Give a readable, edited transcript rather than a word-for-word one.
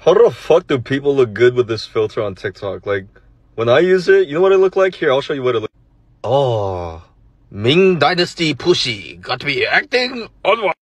How the fuck do people look good with this filter on TikTok? Like, when I use it, you know what it look like? Here, I'll show you what it look like. Oh, Ming Dynasty Pushy got to be acting on